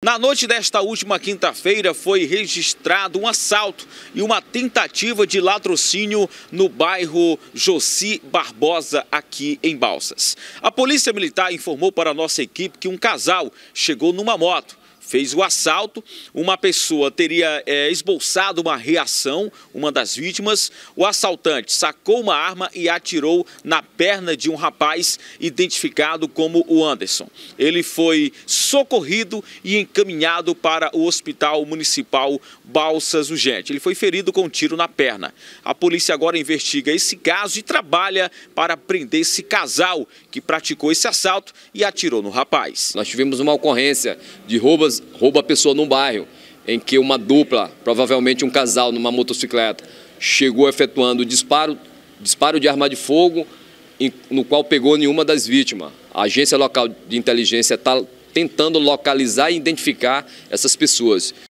Na noite desta última quinta-feira foi registrado um assalto e uma tentativa de latrocínio no bairro Joci Barbosa, aqui em Balsas. A Polícia Militar informou para a nossa equipe que um casal chegou numa moto, fez o assalto, uma pessoa teria esboçado uma reação, uma das vítimas. O assaltante sacou uma arma e atirou na perna de um rapaz identificado como o Anderson. Ele foi socorrido e encaminhado para o Hospital Municipal Balsas Urgente. Ele foi ferido com um tiro na perna. A polícia agora investiga esse caso e trabalha para prender esse casal que praticou esse assalto e atirou no rapaz. Nós tivemos uma ocorrência de roubo a pessoa num bairro, em que uma dupla, provavelmente um casal numa motocicleta, chegou efetuando disparo de arma de fogo, no qual pegou nenhuma das vítimas. A agência local de inteligência está tentando localizar e identificar essas pessoas.